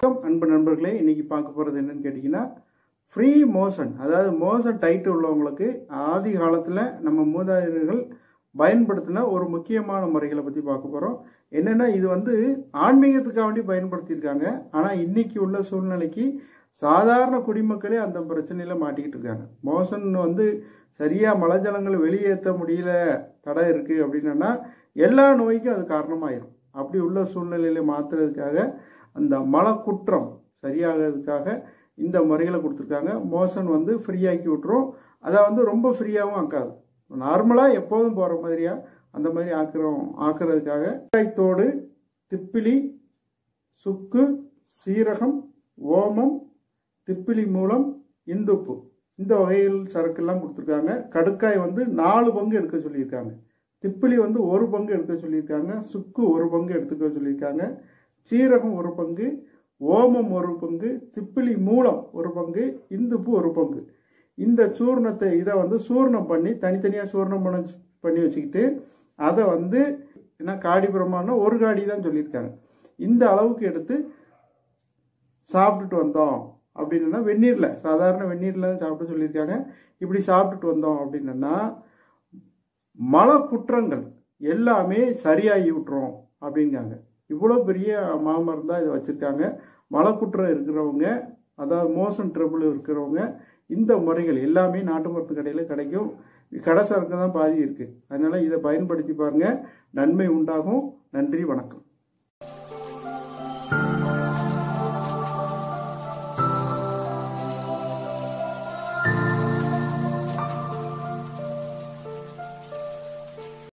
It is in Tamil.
அன்பு நண்பர்களே, இன்னைக்கு பார்க்க போகிறது என்னன்னு கேட்டிங்கன்னா, ஃப்ரீ மோஷன், அதாவது மோஷன் டைட் உள்ளவங்களுக்கு ஆதி காலத்தில் நம்ம மூதாதையர்கள் பயன்படுத்தின ஒரு முக்கியமான முறைகளை பற்றி பார்க்க போகிறோம். என்னென்னா, இது ஆன்மீகத்துக்காக வேண்டி பயன்படுத்தியிருக்காங்க. ஆனால் இன்னைக்கு உள்ள சூழ்நிலைக்கு சாதாரண குடிமக்களே அந்த பிரச்சனையில் மாட்டிக்கிட்டு இருக்காங்க. மோஷன் சரியாக மலஜலங்களை வெளியேற்ற முடியல, தடை இருக்குது அப்படின்னா எல்லா நோய்க்கும் அது காரணமாயிரும். அப்படி உள்ள சூழ்நிலையில மாற்றுறதுக்காக, அந்த மலக்குற்றம் சரியாகிறதுக்காக இந்த முறைகளை கொடுத்துருக்காங்க. மோஷன் ஃப்ரீயாக்கி விட்டுரும். அதை ரொம்ப ஃப்ரீயாகவும் ஆக்காது. நார்மலாக எப்போதும் போகிற மாதிரியா அந்த மாதிரி ஆக்குறதுக்காக வெங்காயத்தோடு, திப்பிலி, சுக்கு, சீரகம், ஓமம், திப்பிலி மூலம், இந்துப்பு, இந்த வகைகள் சரக்கெல்லாம் கொடுத்துருக்காங்க. கடுக்காய் 4 பங்கு எடுக்க சொல்லியிருக்காங்க. திப்பிலி 1 பங்கு எடுக்க சொல்லியிருக்காங்க. சுக்கு 1 பங்கு எடுத்துக்க சொல்லியிருக்காங்க. சீரகம் 1 பங்கு, ஓமம் 1 பங்கு, திப்பிலி மூலம் 1 பங்கு, இந்துப்பு 1 பங்கு. இந்த சூர்ணத்தை இதை சூர்ணம் பண்ணி தனித்தனியாக சூர்ணம் பண்ணி வச்சுக்கிட்டு அதை என்ன காடி பிரமாணம் 1 காடி தான் சொல்லியிருக்காங்க. இந்த அளவுக்கு எடுத்து சாப்பிட்டுட்டு வந்தோம் அப்படின்னா, வெந்நீரில், சாதாரண வெந்நீரில் சாப்பிட்டு சொல்லியிருக்காங்க. இப்படி சாப்பிட்டுட்டு வந்தோம் அப்படின்னா மலக்குற்றங்கள் எல்லாமே சரியாகி விட்டுரும் அப்படிங்காங்க. இவ்வளோ பெரிய மாமருந்தாக இதை வச்சுருக்காங்க. மலக்குற்றம் இருக்கிறவங்க, அதாவது மோஷன் ட்ரபிள் இருக்கிறவங்க, இந்த முறைகள் எல்லாமே நாட்டு மருந்து கடையில் கிடைக்கும். கடை சரக்கு தான் பாதி இருக்குது. அதனால் இதை பயன்படுத்தி பாருங்கள், நன்மை உண்டாகும். நன்றி, வணக்கம்.